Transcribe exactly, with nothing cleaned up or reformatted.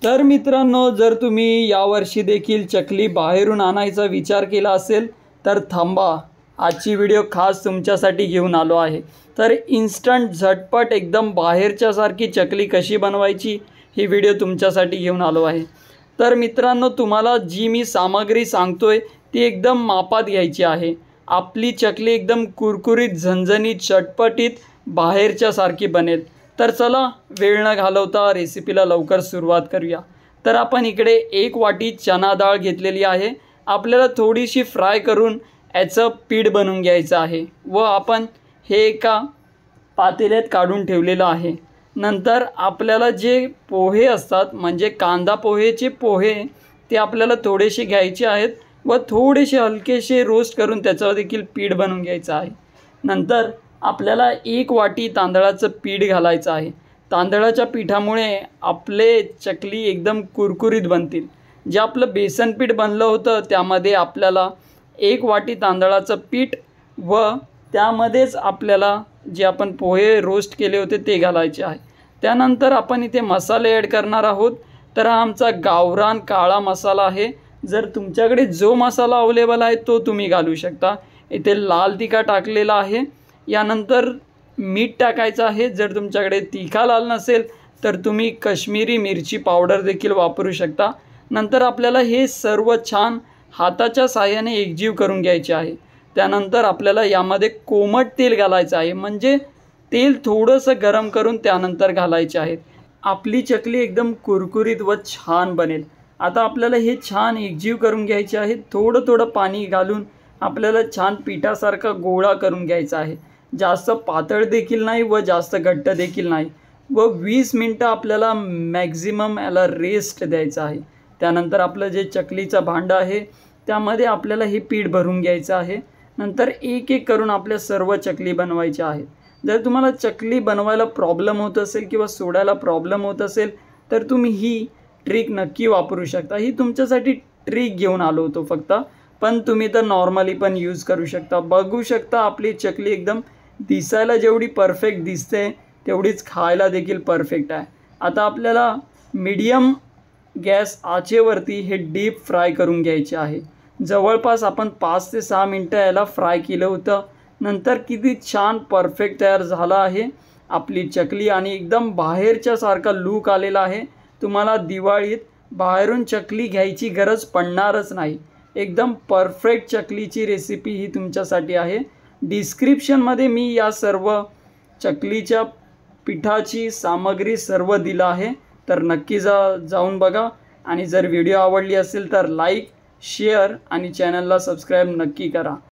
तर मित्रांनो, जर तुम्ही यावर्षी देखील चकली बाहेरून आणायचा विचार केला असेल तर थांबा, आजची व्हिडिओ खास तुमच्यासाठी घेऊन आलो आहे। तर इन्स्टंट झटपट एकदम बाहेरच्यासारखी चकली कशी बनवायची ही व्हिडिओ तुमच्यासाठी घेऊन आलो आहे। तर मित्रांनो, तुम्हाला जी मी सामग्री सांगतोय ती एकदम मापात घ्यायची आहे। आपली चकली एकदम कुरकुरीत, झणझणीत, चटपटीत बाहेरच्यासारखी बनेल। तर चला वेळ न घालवता रेसिपीला लवकर सुरुवात करूया। तर आपण इकडे एक वाटी चना डाळ घेतलेली आहे। आपल्याला थोडीशी फ्राय करून याचं पीठ बनवून घ्यायचं आहे व आपण हे एका पातेल्यात काढून ठेवलेलं आहे। नंतर आपल्याला जे पोहे असतात म्हणजे कांदा पोहेचे पोहे ते आपल्याला थोडेसे घ्यायचे आहेत व थोडेसे हलकेसे रोस्ट करून त्याचं देखील पीठ बनवून घ्यायचं आहे। नंतर आपल्याला एक वाटी तांदळाचं पीठ घालायचं आहे। तांदळाच्या पिठामुळे आपले चकली एकदम कुरकुरीत बनतील। जे आपलं बेसन पीठ बनलं होतं त्यामध्ये आपल्याला एक वाटी तांदळाचं पीठ व त्यामध्येच आपल्याला जे आपण पोहे रोस्ट केले होते ते घालायचे आहे। त्यानंतर आपण इथे मसाले ऐड करणार आहोत। तर हा आमचा गावरान काळा मसाला आहे। जर तुमच्याकडे जो मसाला अवेलेबल आहे तो तुम्ही घालू शकता। इथे लाल तिखट टाकलेला आहे। यानंतर मीठ टाकायचं आहे। जर तुमच्याकडे तिखा लाल नसेल तर तुम्ही काश्मीरी मिरची पावडर देखील वापरू शकता। नंतर आपल्याला हे सर्व छान हाताच्या साहाय्याने एकजीव करून घ्यायचे आहे। त्यानंतर आपल्याला यामध्ये कोमट तेल घालायचं आहे, म्हणजे तेल थोडंसं गरम करून त्यानंतर घालायचे आहेत। आपली चकली एकदम कुरकुरीत व छान बनेल। आता आपल्याला हे छान एकजीव करून घ्यायचे आहे। थोडं थोडं पाणी घालून आपल्याला छान पिठासारखा गोळा करून घ्यायचा आहे। जास्त पातळ देखील नाही व जास्त घट्ट देखील नाही व वीस मिनटं आपल्याला मॅक्झिमम याला रेस्ट द्यायचा आहे। त्यानंतर आपलं जे चकलीचं भांडं आहे त्यामध्ये आपल्याला हे पीठ भरून घ्यायचं आहे। नंतर एक एक करून आपल्या सर्व चकली बनवायच्या आहेत। जर तुम्हाला चकली बनवायला प्रॉब्लेम होत असेल किंवा सोडायला प्रॉब्लेम होत असेल तर तुम्ही ही ट्रिक नक्की वापरू शकता। ही तुमच्यासाठी ट्रिक घेऊन आलो होतो फक्त, पण तुम्ही तर नॉर्मली पण यूज करू शकता। बघू शकता आपली चकली एकदम दिसायला जेवढी परफेक्ट दिसते तेवढीच खायला देखील परफेक्ट आहे। आता आपल्याला मीडियम गॅस आचेवरती हे डीप फ्राय करून घ्यायचे आहे। जवळपास आपण पाच ते सहा मिनटं याला फ्राय केलं होतं। नंतर किती छान परफेक्ट तयार झाला आहे आपली चकली आणि एकदम बाहेरच्या सारखा लूक आलेला आहे। तुम्हाला दिवाळीत बाहेरून चकली घ्यायची गरज पडणारच नाही। एकदम परफेक्ट चकलीची रेसिपी ही तुमच्यासाठी आहे। डिस्क्रिप्शनमध्ये मी या सर्व चकलीच्या पिठाची सामग्री सर्व दिलं आहे, तर नक्की जा जाऊन बघा। आणि जर व्हिडिओ आवडली असेल तर लाईक, शेअर आणि चॅनलला सबस्क्राईब नक्की करा।